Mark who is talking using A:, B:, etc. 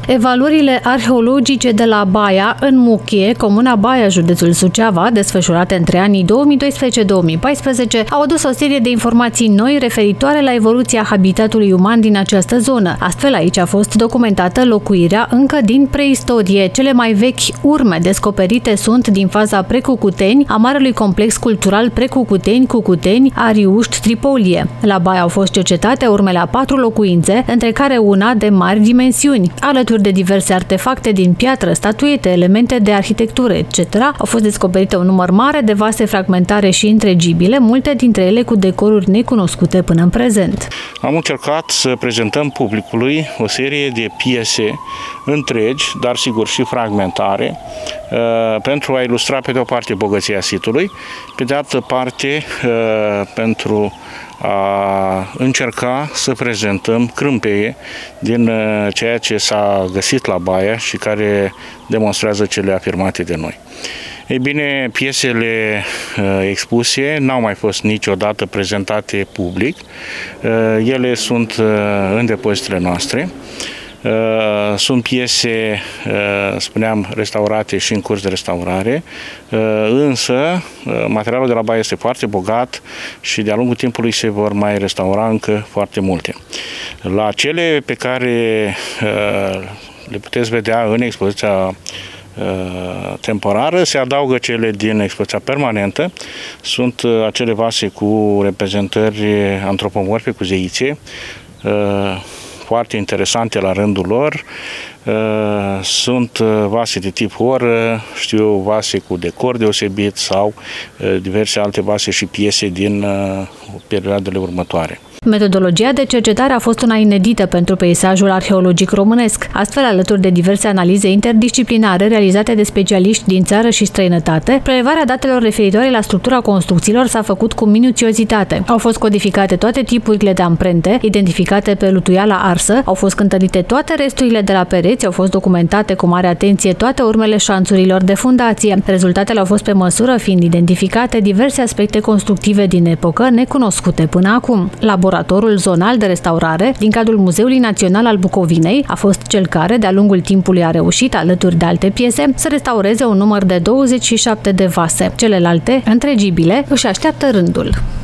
A: Evaluările arheologice de la Baia, în Muchie, comuna Baia, județul Suceava, desfășurate între anii 2012-2014, au adus o serie de informații noi referitoare la evoluția habitatului uman din această zonă. Astfel, aici a fost documentată locuirea încă din preistorie. Cele mai vechi urme descoperite sunt din faza Precucuteni, a marelui complex cultural Precucuteni-Cucuteni, Ariuști, Tripolie. La Baia au fost cercetate urmele a 4 locuințe, între care una de mari dimensiuni. Alături de diverse artefacte din piatră, statuete, elemente de arhitectură, etc., au fost descoperite un număr mare de vase fragmentare și întregibile, multe dintre ele cu decoruri necunoscute până în prezent.
B: Am încercat să prezentăm publicului o serie de piese întregi, dar sigur și fragmentare, pentru a ilustra pe de o parte bogăția sitului, pe de altă parte pentru a încerca să prezentăm crâmpeie din ceea ce s-a găsit la Baia și care demonstrează cele afirmate de noi. Ei bine, piesele expuse n-au mai fost niciodată prezentate public. Ele sunt în depozitele noastre. Sunt piese, spuneam, restaurate și în curs de restaurare, însă materialul de la Baia este foarte bogat și de-a lungul timpului se vor mai restaura încă foarte multe. La cele pe care le puteți vedea în expoziția temporară se adaugă cele din expoziția permanentă. Sunt acele vase cu reprezentări antropomorfe, cu zeițe, foarte interesante la rândul lor. Sunt vase de tip oră, vase cu decor deosebit sau diverse alte vase și piese din perioadele următoare.
A: Metodologia de cercetare a fost una inedită pentru peisajul arheologic românesc. Astfel, alături de diverse analize interdisciplinare realizate de specialiști din țară și străinătate, prelevarea datelor referitoare la structura construcțiilor s-a făcut cu minuțiozitate. Au fost codificate toate tipurile de amprente, identificate pe lutuiala arsă, au fost cântărite toate resturile de la pereți, au fost documentate cu mare atenție toate urmele șanțurilor de fundație. Rezultatele au fost pe măsură, fiind identificate diverse aspecte constructive din epocă necunoscute până acum. Laboratorul zonal de restaurare din cadrul Muzeului Național al Bucovinei a fost cel care, de-a lungul timpului, a reușit, alături de alte piese, să restaureze un număr de 27 de vase. Celelalte, întregibile, își așteaptă rândul.